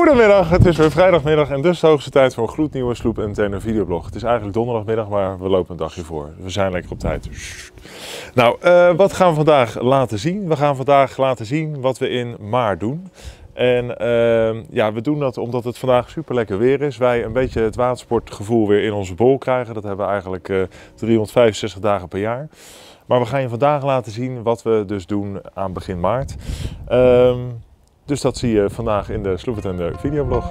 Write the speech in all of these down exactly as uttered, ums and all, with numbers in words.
Goedemiddag, het is weer vrijdagmiddag en dus de hoogste tijd voor een gloednieuwe Sloep M T N videoblog. Het is eigenlijk donderdagmiddag, maar we lopen een dagje voor. We zijn lekker op tijd. Nou, uh, wat gaan we vandaag laten zien? We gaan vandaag laten zien wat we in maart doen. En uh, ja, we doen dat omdat het vandaag super lekker weer is. Wij een beetje het watersportgevoel weer in onze bol krijgen. Dat hebben we eigenlijk uh, driehonderdvijfenzestig dagen per jaar. Maar we gaan je vandaag laten zien wat we dus doen aan begin maart. Uh, dus dat zie je vandaag in de Sloep M T N videoblog.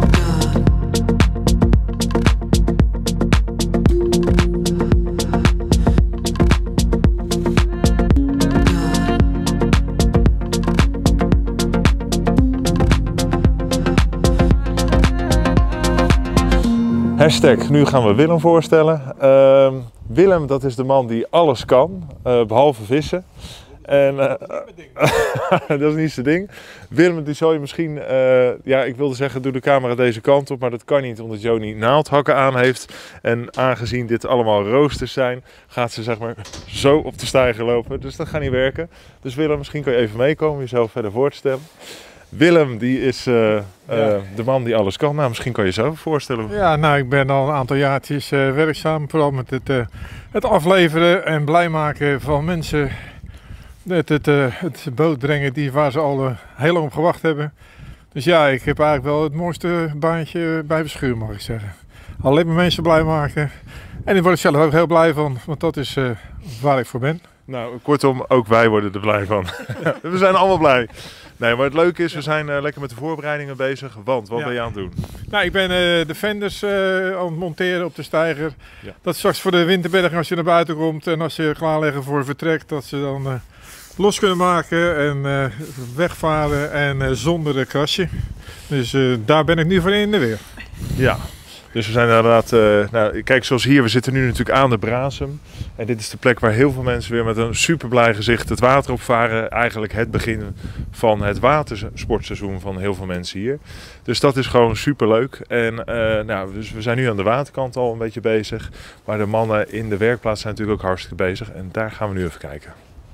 Hashtag, nu gaan we Willem voorstellen. Uh, Willem, dat is de man die alles kan, uh, behalve vissen. En, uh, dat is niet zijn ding. Willem, die zal je misschien, uh, ja, ik wilde zeggen, doe de camera deze kant op, maar dat kan niet omdat Joni naaldhakken aan heeft. En aangezien dit allemaal roosters zijn, gaat ze zeg maar zo op de steiger lopen. Dus dat gaat niet werken. Dus Willem, misschien kan je even meekomen, jezelf verder voor te stellen. Willem, die is uh, uh, ja. de man die alles kan. Nou, misschien kan je jezelf voorstellen. Ja, nou, ik ben al een aantal jaartjes uh, werkzaam, vooral met het, uh, het afleveren en blij maken van mensen. Het, het, uh, het boot brengen die, waar ze al uh, heel lang op gewacht hebben. Dus ja, ik heb eigenlijk wel het mooiste baantje bij Beschuur, mag ik zeggen. Alleen maar mensen blij maken. En daar word ik zelf ook heel blij van, want dat is uh, waar ik voor ben. Nou, kortom, ook wij worden er blij van. We zijn allemaal blij. Nee, maar het leuke is, we zijn uh, lekker met de voorbereidingen bezig. Want, wat ja. ben je aan het doen? Nou, ik ben uh, de fenders uh, aan het monteren op de steiger. Ja. Dat straks voor de winterberging, als je naar buiten komt en als je klaarleggen voor vertrek, dat ze dan uh, los kunnen maken en uh, wegvaren en uh, zonder een krasje. Dus uh, daar ben ik nu voor in de weer. Ja. Dus we zijn inderdaad, uh, nou, kijk zoals hier, we zitten nu natuurlijk aan de Brasem. En dit is de plek waar heel veel mensen weer met een super blij gezicht het water opvaren. Eigenlijk het begin van het watersportseizoen van heel veel mensen hier. Dus dat is gewoon super leuk. En uh, nou, dus we zijn nu aan de waterkant al een beetje bezig. Maar de mannen in de werkplaats zijn natuurlijk ook hartstikke bezig. En daar gaan we nu even kijken.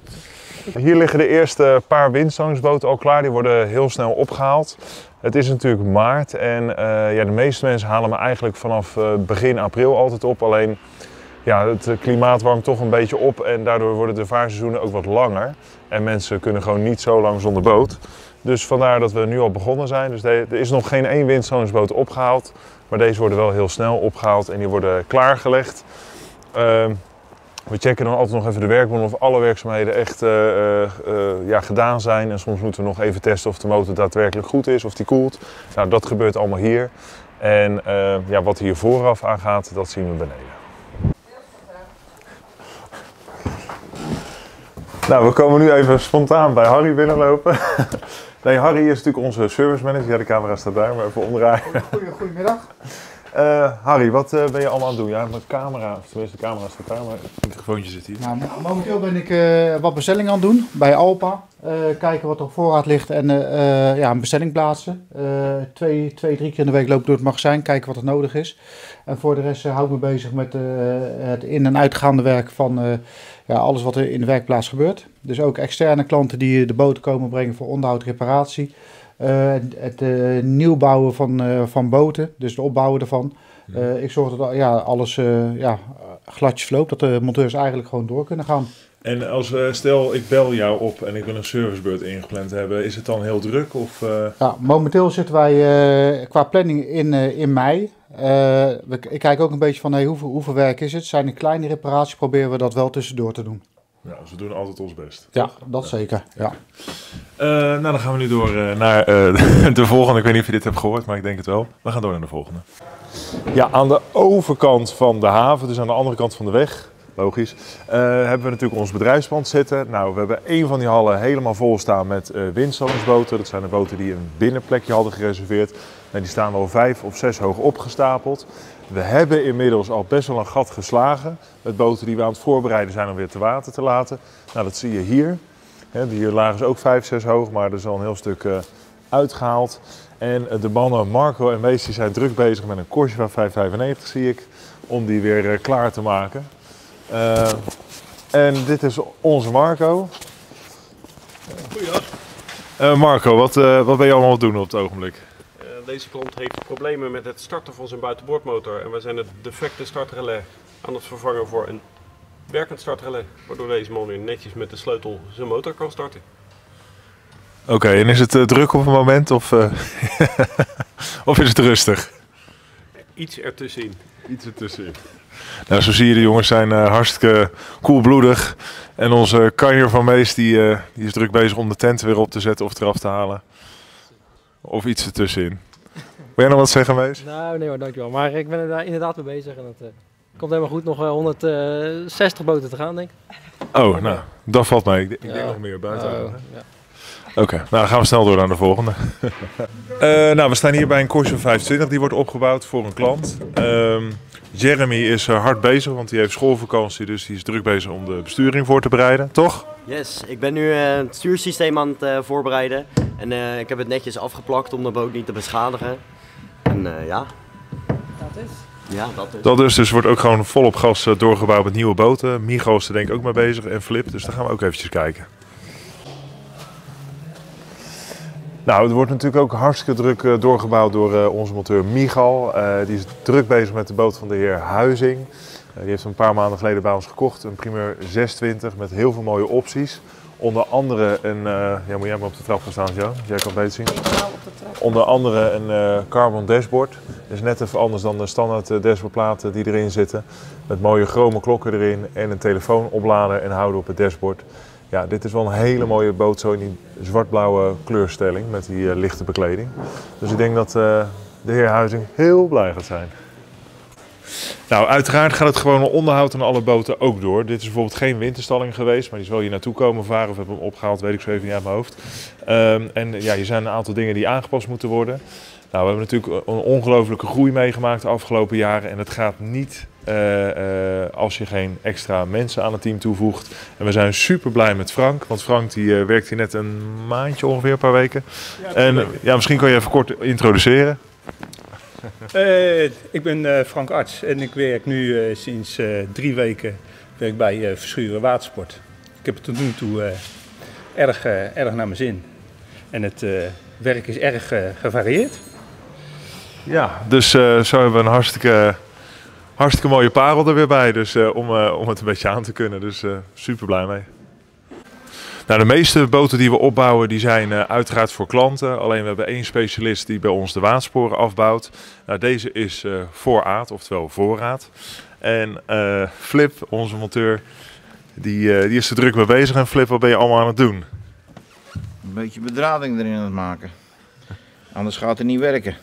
Hier liggen de eerste paar windstoningsboten al klaar. Die worden heel snel opgehaald. Het is natuurlijk maart en uh, ja, de meeste mensen halen me eigenlijk vanaf uh, begin april altijd op. Alleen ja, het klimaat warmt toch een beetje op en daardoor worden de vaarseizoenen ook wat langer. En mensen kunnen gewoon niet zo lang zonder boot. Dus vandaar dat we nu al begonnen zijn. Dus er is nog geen één windstoningsboot opgehaald. Maar deze worden wel heel snel opgehaald en die worden klaargelegd. Uh, We checken dan altijd nog even de werkbron of alle werkzaamheden echt uh, uh, ja, gedaan zijn. En soms moeten we nog even testen of de motor daadwerkelijk goed is, of die koelt. Nou, dat gebeurt allemaal hier. En uh, ja, wat hier vooraf aan gaat, dat zien we beneden. Nou, we komen nu even spontaan bij Harry binnenlopen. Nee, Harry is natuurlijk onze service manager. Ja, de camera staat daar, maar even omdraaien. Goedemiddag. Uh, Harry, wat uh, ben je allemaal aan het doen? Ja, mijn camera, of tenminste de camera staat daar, maar het microfoontje zit hier. Nou, momenteel ben ik uh, wat bestellingen aan het doen bij Alpa. Uh, kijken wat er op voorraad ligt en uh, uh, ja, een bestelling plaatsen. Uh, twee, twee, drie keer in de week loop ik door het magazijn, kijken wat er nodig is. En voor de rest uh, hou ik me bezig met uh, het in- en uitgaande werk van uh, ja, alles wat er in de werkplaats gebeurt. Dus ook externe klanten die de boten komen brengen voor onderhoud, reparatie. Uh, het uh, nieuwbouwen van, uh, van boten, dus de opbouwen ervan. Uh, ik zorg dat ja, alles uh, ja, gladjes verloopt, dat de monteurs eigenlijk gewoon door kunnen gaan. En als uh, stel ik bel jou op en ik wil een servicebeurt ingepland hebben, is het dan heel druk? Of, uh... ja, momenteel zitten wij uh, qua planning in, uh, in mei. Uh, we, ik kijk ook een beetje van hey, hoeveel, hoeveel werk is het? Zijn er kleine reparaties, proberen we dat wel tussendoor te doen. Ja, dus we doen altijd ons best. Ja, dat ja. zeker. Ja. Uh, nou, dan gaan we nu door uh, naar uh, de volgende. Ik weet niet of je dit hebt gehoord, maar ik denk het wel. We gaan door naar de volgende. Ja, aan de overkant van de haven, dus aan de andere kant van de weg, logisch, uh, hebben we natuurlijk ons bedrijfspand zitten. Nou, we hebben één van die hallen helemaal vol staan met uh, windstoningsboten. Dat zijn de boten die een binnenplekje hadden gereserveerd. Nou, die staan al vijf of zes hoog opgestapeld. We hebben inmiddels al best wel een gat geslagen met boten die we aan het voorbereiden zijn om weer te water te laten. Nou, dat zie je hier. Hier lagen ze ook vijf, zes hoog, maar er is al een heel stuk uh, uitgehaald. En uh, de mannen Marco en Mees zijn druk bezig met een Corsiva vijfhonderdvijfennegentig, zie ik, om die weer uh, klaar te maken. Uh, en dit is onze Marco. Goeiedag. Uh, Marco, wat, uh, wat ben je allemaal aan het doen op het ogenblik? Uh, deze klant heeft problemen met het starten van zijn buitenboordmotor. En wij zijn het defecte startrelais aan het vervangen voor een werkend startrelais. Waardoor deze man weer netjes met de sleutel zijn motor kan starten. Oké, okay, en is het uh, druk op het moment of, uh, of is het rustig? Iets ertussenin. Iets ertussenin. Nou, zo zie je, de jongens zijn uh, hartstikke koelbloedig. En onze kanjer van Mees die, uh, die is druk bezig om de tent weer op te zetten of eraf te halen. Of iets ertussenin. Wil jij nog wat zeggen, Mees? Nou, nee hoor, dankjewel. Maar ik ben er daar inderdaad mee bezig. En het uh, komt helemaal goed. Nog uh, honderdzestig boten te gaan, denk ik. Oh, nou, dat valt mee. Ik, ik ja. denk nog meer buiten. Oh, ja. Oké, okay, nou dan gaan we snel door naar de volgende. uh, nou, we staan hier bij een Corsa vijfentwintig. Die wordt opgebouwd voor een klant. Uh, Jeremy is uh, hard bezig, want die heeft schoolvakantie. Dus die is druk bezig om de besturing voor te bereiden, toch? Yes, ik ben nu uh, het stuursysteem aan het uh, voorbereiden. En uh, ik heb het netjes afgeplakt om de boot niet te beschadigen. En uh, ja. Dat is? Ja, dat is. Dat dus, dus wordt ook gewoon volop gas uh, doorgebouwd met nieuwe boten. Migo is er denk ik ook mee bezig en Flip. Dus daar gaan we ook eventjes kijken. Nou, het wordt natuurlijk ook hartstikke druk uh, doorgebouwd door uh, onze monteur Michal. Uh, die is druk bezig met de boot van de heer Huizing. Uh, die heeft een paar maanden geleden bij ons gekocht. Een Primeur zeshonderdtwintig met heel veel mooie opties. Onder andere een, uh, ja, moet jij maar op de trap gaan staan, Jo? Jij kan het beter zien. Onder andere een uh, carbon dashboard. Dat is net even anders dan de standaard uh, dashboardplaten die erin zitten. Met mooie chrome klokken erin en een telefoon opladen en houden op het dashboard. Ja, dit is wel een hele mooie boot zo in die zwart-blauwe kleurstelling met die uh, lichte bekleding. Dus ik denk dat uh, de heer Huizing heel blij gaat zijn. Nou, uiteraard gaat het gewone onderhoud aan alle boten ook door. Dit is bijvoorbeeld geen winterstalling geweest, maar die is wel hier naartoe komen varen of hebben hem opgehaald, weet ik zo even niet uit mijn hoofd. Um, en ja, hier zijn een aantal dingen die aangepast moeten worden. Nou, we hebben natuurlijk een ongelofelijke groei meegemaakt de afgelopen jaren en het gaat niet uh, uh, als je geen extra mensen aan het team toevoegt. En we zijn super blij met Frank, want Frank die uh, werkt hier net een maandje ongeveer, een paar weken. Ja, en uh, ja, misschien kan je even kort introduceren. Uh, ik ben uh, Frank Arts en ik werk nu uh, sinds uh, drie weken werk bij uh, Verschuren Watersport. Ik heb het tot nu toe uh, erg, uh, erg naar mijn zin en het uh, werk is erg uh, gevarieerd. Ja, dus uh, zo hebben we een hartstikke, hartstikke mooie parel er weer bij, dus, uh, om, uh, om het een beetje aan te kunnen. Dus uh, super blij mee. Nou, de meeste boten die we opbouwen die zijn uh, uiteraard voor klanten. Alleen we hebben één specialist die bij ons de watersporen afbouwt. Nou, deze is uh, voorraad, oftewel voorraad. En uh, Flip, onze monteur, die, uh, die is er druk mee bezig. En Flip, wat ben je allemaal aan het doen? Een beetje bedrading erin aan het maken. Anders gaat het niet werken.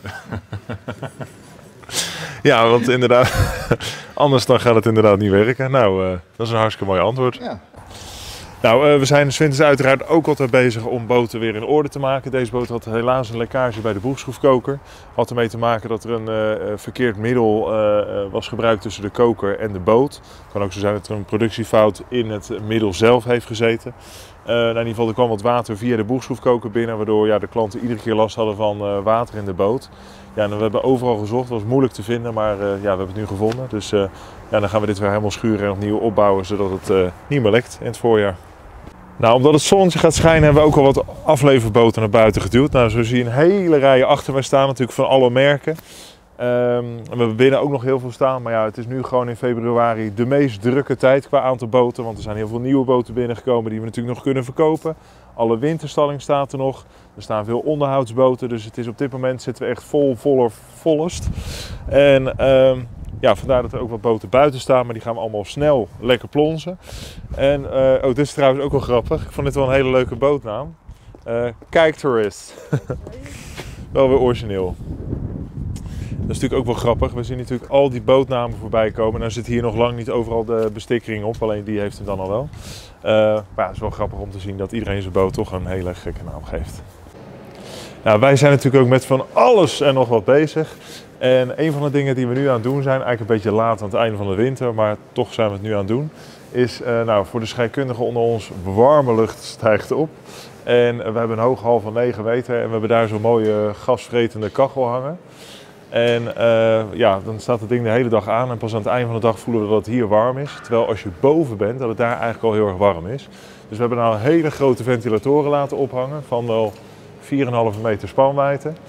Ja, want inderdaad, anders dan gaat het inderdaad niet werken. Nou, uh, dat is een hartstikke mooi antwoord. Ja. Nou, uh, we zijn 's winters uiteraard ook altijd bezig om boten weer in orde te maken. Deze boot had helaas een lekkage bij de boegschroefkoker. Had ermee te maken dat er een uh, verkeerd middel uh, was gebruikt tussen de koker en de boot. Het kan ook zo zijn dat er een productiefout in het middel zelf heeft gezeten. Uh, nou, in ieder geval, er kwam wat water via de boegschroefkoker binnen, waardoor ja, de klanten iedere keer last hadden van uh, water in de boot. Ja, en we hebben overal gezocht, het was moeilijk te vinden, maar uh, ja, we hebben het nu gevonden. Dus uh, ja, dan gaan we dit weer helemaal schuren en opnieuw opbouwen, zodat het uh, niet meer lekt in het voorjaar. Nou, omdat het zonnetje gaat schijnen hebben we ook al wat afleverboten naar buiten geduwd. Nou, zo zie je een hele rij achter mij staan, natuurlijk van alle merken. Um, en we hebben binnen ook nog heel veel staan, maar ja, het is nu gewoon in februari de meest drukke tijd qua aantal boten. Want er zijn heel veel nieuwe boten binnengekomen die we natuurlijk nog kunnen verkopen. Alle winterstalling staat er nog. Er staan veel onderhoudsboten, dus het is op dit moment zitten we echt vol, voller, vollest. En um, ja, vandaar dat er ook wat boten buiten staan, maar die gaan we allemaal snel lekker plonzen. En uh, oh, dit is trouwens ook wel grappig. Ik vond dit wel een hele leuke bootnaam. Uh, Kijk Tourist. Wel weer origineel. Dat is natuurlijk ook wel grappig. We zien natuurlijk al die bootnamen voorbij komen. Nou zit hier nog lang niet overal de bestikkering op, alleen die heeft hem dan al wel. Uh, maar ja, het is wel grappig om te zien dat iedereen zijn boot toch een hele gekke naam geeft. Nou, wij zijn natuurlijk ook met van alles en nog wat bezig. En een van de dingen die we nu aan het doen zijn, eigenlijk een beetje laat aan het einde van de winter, maar toch zijn we het nu aan het doen, is uh, nou, voor de scheikundigen onder ons, warme lucht stijgt op. En uh, we hebben een hoge hal van negen meter en we hebben daar zo'n mooie gasvretende kachel hangen. En uh, ja, dan staat het ding de hele dag aan en pas aan het einde van de dag voelen we dat het hier warm is. Terwijl als je boven bent, dat het daar eigenlijk al heel erg warm is. Dus we hebben nou hele grote ventilatoren laten ophangen van wel vier komma vijf meter spanwijdte.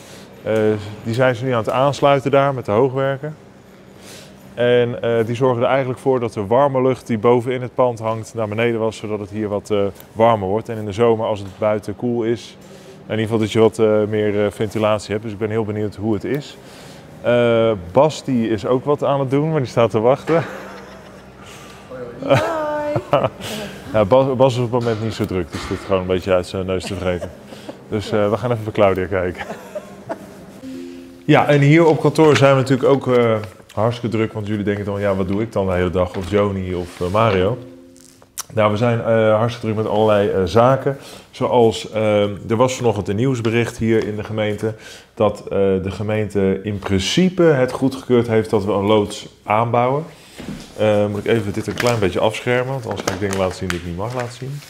Uh, die zijn ze nu aan het aansluiten daar met de hoogwerker. En uh, die zorgen er eigenlijk voor dat de warme lucht die boven in het pand hangt naar beneden was, zodat het hier wat uh, warmer wordt. En in de zomer als het buiten koel is, in ieder geval dat je wat uh, meer uh, ventilatie hebt. Dus ik ben heel benieuwd hoe het is. Uh, Bas die is ook wat aan het doen, maar die staat te wachten. Hoi. Ja, Bas, Bas is op het moment niet zo druk, dus dit gewoon een beetje uit zijn neus te vreten. Dus uh, we gaan even bij Claudia kijken. Ja, en hier op kantoor zijn we natuurlijk ook uh, hartstikke druk, want jullie denken dan, ja, wat doe ik dan de hele dag? Of Joni of uh, Mario. Nou, we zijn uh, hartstikke druk met allerlei uh, zaken. Zoals, uh, er was vanochtend een nieuwsbericht hier in de gemeente dat uh, de gemeente in principe het goedgekeurd heeft dat we een loods aanbouwen. Uh, moet ik even dit een klein beetje afschermen, want anders ga ik dingen laten zien die ik niet mag laten zien.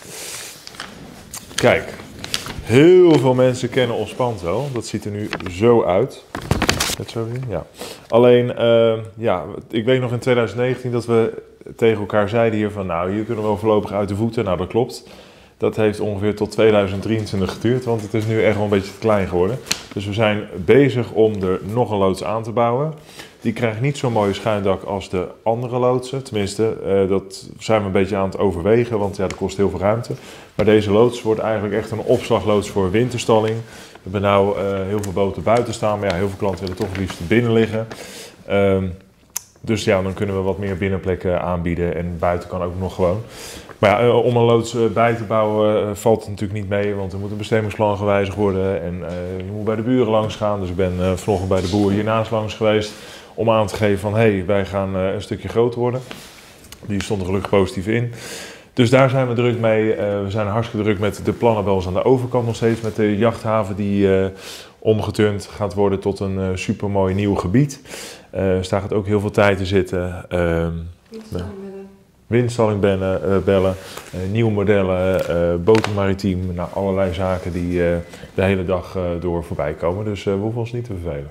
Kijk, heel veel mensen kennen ons pand wel. Dat ziet er nu zo uit. Net zo zien? Ja. Alleen, uh, ja, ik weet nog in twintig negentien dat we tegen elkaar zeiden hier van, nou, hier kunnen we wel voorlopig uit de voeten. Nou, dat klopt. Dat heeft ongeveer tot tweeduizend drieëntwintig geduurd, want het is nu echt wel een beetje te klein geworden. Dus we zijn bezig om er nog een loods aan te bouwen. Die krijgt niet zo'n mooie schuindak als de andere loodsen. Tenminste, uh, dat zijn we een beetje aan het overwegen, want ja, dat kost heel veel ruimte. Maar deze loods wordt eigenlijk echt een opslagloods voor winterstalling. We hebben nou uh, heel veel boten buiten staan, maar ja, heel veel klanten willen toch het liefst binnen liggen. Um, dus ja, dan kunnen we wat meer binnenplekken aanbieden en buiten kan ook nog gewoon. Maar ja, uh, om een loods uh, bij te bouwen uh, valt het natuurlijk niet mee, want er moet een bestemmingsplan gewijzigd worden en uh, je moet bij de buren langs gaan. Dus ik ben uh, vanochtend bij de boer hiernaast langs geweest om aan te geven van, hé, hey, wij gaan uh, een stukje groter worden. Die stond er gelukkig positief in. Dus daar zijn we druk mee. Uh, we zijn hartstikke druk met de plannen bij ons aan de overkant nog steeds. Met de jachthaven die uh, omgeturnd gaat worden tot een uh, supermooi nieuw gebied. Uh, dus daar gaat ook heel veel tijd in zitten. Uh, Windstalling bellen, uh, bellen uh, nieuwe modellen, uh, boten maritiem. Nou, allerlei zaken die uh, de hele dag uh, door voorbij komen. Dus uh, we hoeven ons niet te vervelen.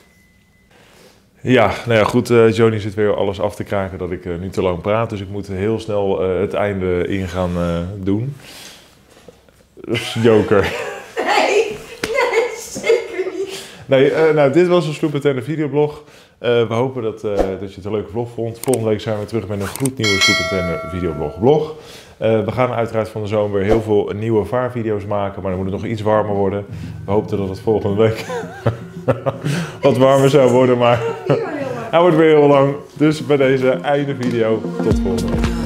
Ja, nou ja, goed, uh, Joni zit weer alles af te kraken dat ik uh, nu te lang praat, dus ik moet heel snel uh, het einde in gaan uh, doen. Dus Joker. Nee, nee, zeker niet. Nee, uh, nou, dit was een Sloep en Tender videoblog. Uh, we hopen dat, uh, dat je het een leuke vlog vond. Volgende week zijn we terug met een gloednieuwe Sloep en Tender videoblog blog. Uh, we gaan uiteraard van de zomer weer heel veel nieuwe vaarvideo's maken, maar dan moet het nog iets warmer worden. We hoopten dat het volgende week wat warmer zou worden, maar hij wordt weer heel lang. Dus bij deze einde video, tot volgende week.